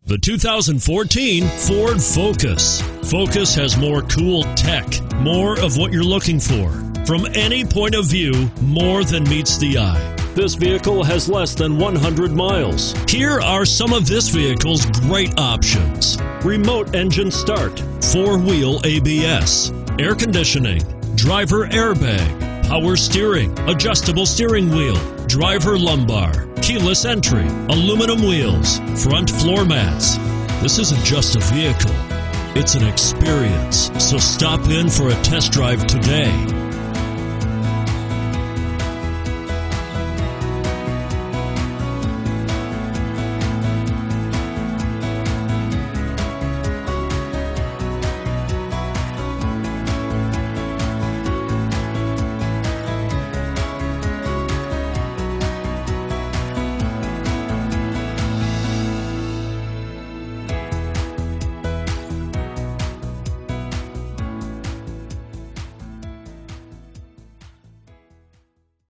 The 2014 Ford Focus. Focus has more cool tech, more of what you're looking for. From any point of view, more than meets the eye. This vehicle has less than 100 miles. Here are some of this vehicle's great options: remote engine start, 4-wheel ABS, air conditioning, driver airbag, power steering, adjustable steering wheel, driver lumbar, keyless entry, aluminum wheels, front floor mats. This isn't just a vehicle, it's an experience. So stop in for a test drive today.